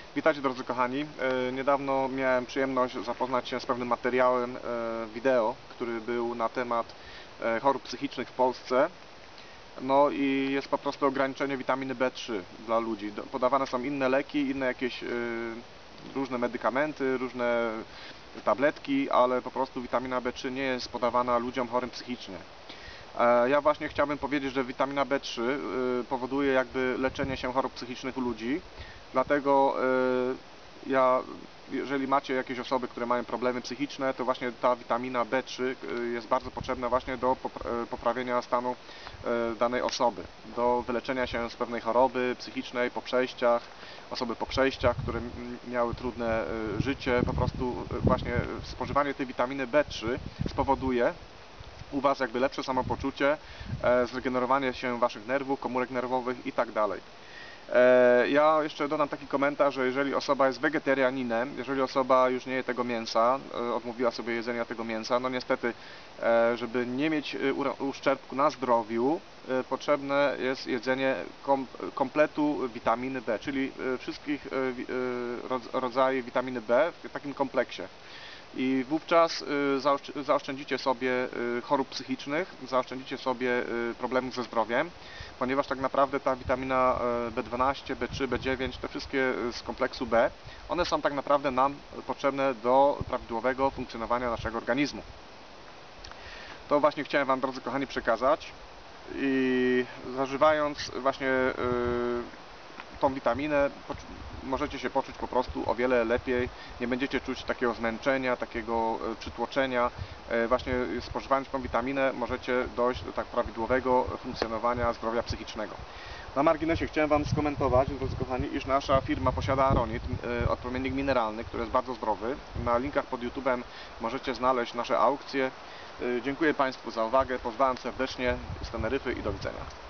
Witajcie drodzy kochani. Niedawno miałem przyjemność zapoznać się z pewnym materiałem wideo, który był na temat chorób psychicznych w Polsce. No i jest po prostu ograniczenie witaminy B3 dla ludzi. Podawane są inne leki, inne jakieś różne medykamenty, różne tabletki, ale po prostu witamina B3 nie jest podawana ludziom chorym psychicznie. Ja właśnie chciałbym powiedzieć, że witamina B3 powoduje jakby leczenie się chorób psychicznych u ludzi. Dlatego jeżeli macie jakieś osoby, które mają problemy psychiczne, to właśnie ta witamina B3 jest bardzo potrzebna właśnie do poprawienia stanu danej osoby, do wyleczenia się z pewnej choroby psychicznej po przejściach, osoby po przejściach, które miały trudne życie. Po prostu właśnie spożywanie tej witaminy B3 spowoduje u Was jakby lepsze samopoczucie, zregenerowanie się Waszych nerwów, komórek nerwowych i tak dalej. Ja jeszcze dodam taki komentarz, że jeżeli osoba jest wegetarianinem, jeżeli osoba już nie je tego mięsa, odmówiła sobie jedzenia tego mięsa, no niestety, żeby nie mieć uszczerbku na zdrowiu, potrzebne jest jedzenie kompletu witaminy B, czyli wszystkich rodzajów witaminy B w takim kompleksie. I wówczas zaoszczędzicie sobie chorób psychicznych, zaoszczędzicie sobie problemów ze zdrowiem, ponieważ tak naprawdę ta witamina B12, B3, B9, te wszystkie z kompleksu B, one są tak naprawdę nam potrzebne do prawidłowego funkcjonowania naszego organizmu. To właśnie chciałem Wam, drodzy kochani, przekazać. I zażywając właśnie tą witaminę, możecie się poczuć po prostu o wiele lepiej, nie będziecie czuć takiego zmęczenia, takiego przytłoczenia. Właśnie spożywając tą witaminę możecie dojść do tak prawidłowego funkcjonowania zdrowia psychicznego. Na marginesie chciałem Wam skomentować, drodzy kochani, iż nasza firma posiada Aronit, odpromiennik mineralny, który jest bardzo zdrowy. Na linkach pod YouTube'em możecie znaleźć nasze aukcje. Dziękuję Państwu za uwagę, pozdrawiam serdecznie z Teneryfy i do widzenia.